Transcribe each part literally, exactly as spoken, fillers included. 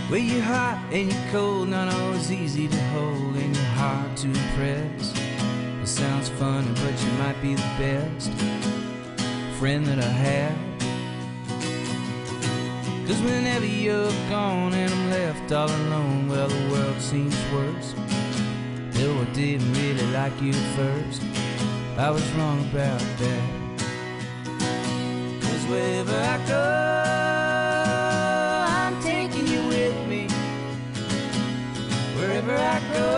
Well, you're hot and you're cold, not always easy to hold, and you're hard to impress. It sounds funny, but you might be the best friend that I have. 'Cause whenever you're gone and I'm left all alone, well, the world seems worse. Though I didn't really like you at first, I was wrong about that. 'Cause wherever I go, I'm taking you with me. Wherever I go,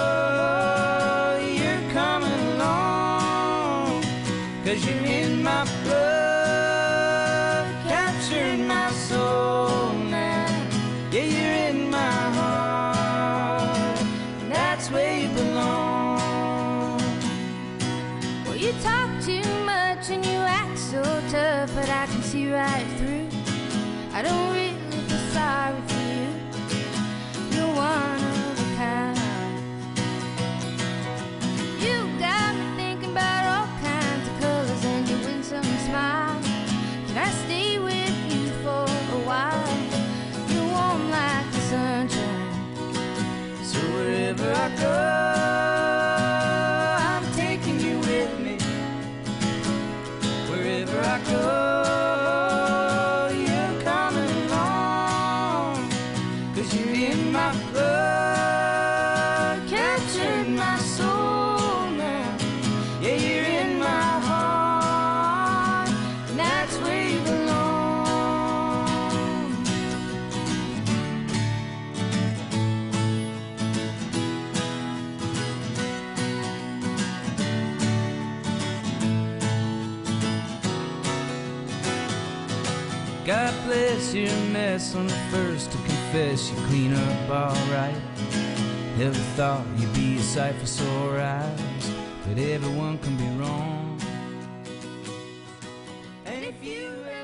you're coming along. 'Cause you're in my blood, capturing my soul now. Yeah, you're in my heart, and that's where you belong. Well, you talk too much and you act so tough, but I can see right through. I don't really feel sorry for you. You're one of a kind. You got me thinking about all kinds of colors and your winsome smile. Can I stay with you for a while? You're warm like the sunshine. So wherever I go, I'm taking you with me. Wherever I go, you're coming along. 'Cause you're in my blood, capturing my soul now. Yeah, you're in my heart, and that's where you belong. God bless, you're a mess on the first to confess. You clean up alright. Never thought you'd be a sight for sore eyes, but everyone can be wrong. And if you